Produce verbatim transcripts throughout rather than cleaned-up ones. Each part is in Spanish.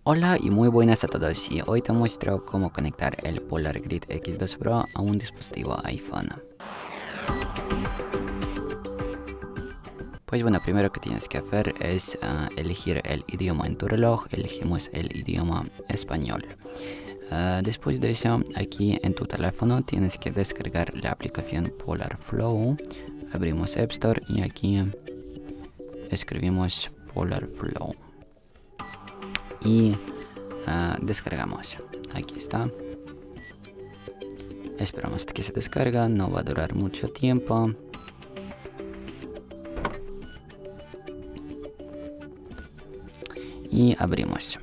Hola y muy buenas a todos, y hoy te muestro cómo conectar el Polar Grid X dos Pro a un dispositivo iPhone. Pues bueno, primero que tienes que hacer es uh, elegir el idioma en tu reloj. Elegimos el idioma español. Uh, después de eso, aquí en tu teléfono tienes que descargar la aplicación Polar Flow. Abrimos App Store y aquí escribimos Polar Flow y uh, descargamos. Aquí está. Esperamos que se descarga, no va a durar mucho tiempo. Y abrimos.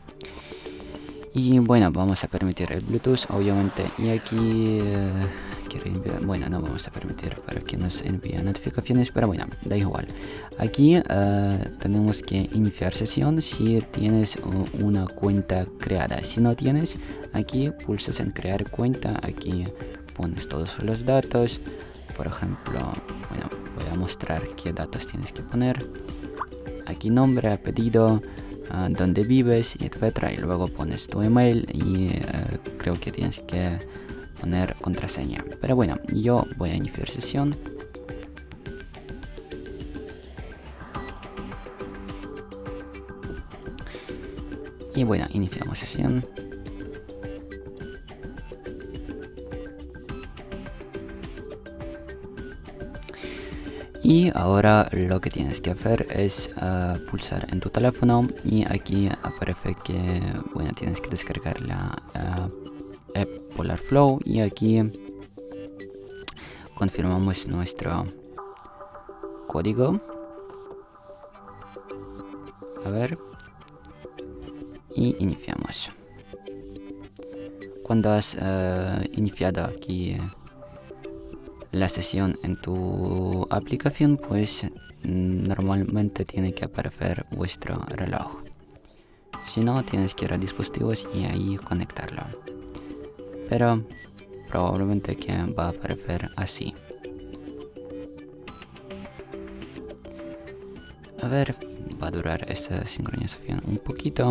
Y bueno, vamos a permitir el Bluetooth, obviamente. Y aquí uh, quiero enviar, bueno, no vamos a permitir para que nos envíe notificaciones, pero bueno, da igual. Aquí uh, tenemos que iniciar sesión si tienes uh, una cuenta creada. Si no tienes, aquí pulsas en crear cuenta. Aquí pones todos los datos. Por ejemplo, bueno, voy a mostrar qué datos tienes que poner. Aquí nombre, apellido, Uh, donde vives, etcétera, y luego pones tu email y uh, creo que tienes que poner contraseña. Pero bueno, yo voy a iniciar sesión. Y bueno, iniciamos sesión. Y ahora lo que tienes que hacer es uh, pulsar en tu teléfono y aquí aparece que, bueno, tienes que descargar la uh, app Polar Flow y aquí confirmamos nuestro código. A ver. Y iniciamos. Cuando has uh, iniciado aquí la sesión en tu aplicación, pues normalmente tiene que aparecer vuestro reloj. Si no, tienes que ir a dispositivos y ahí conectarlo. Pero probablemente que va a aparecer así. A ver, va a durar esta sincronización un poquito.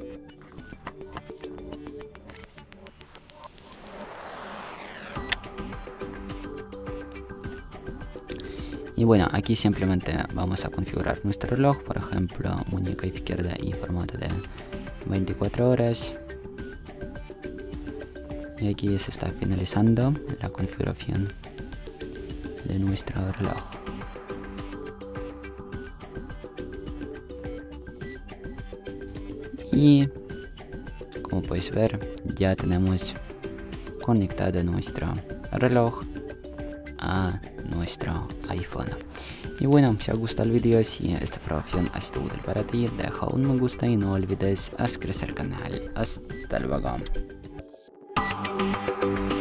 Y bueno, aquí simplemente vamos a configurar nuestro reloj, por ejemplo, muñeca izquierda y formato de veinticuatro horas. Y aquí se está finalizando la configuración de nuestro reloj. Y como puedes ver, ya tenemos conectado nuestro reloj a nuestro iPhone. Y bueno, si os gusta el vídeo, si esta información ha sido útil para ti, deja un me gusta y no olvides suscribirte al canal. Hasta luego.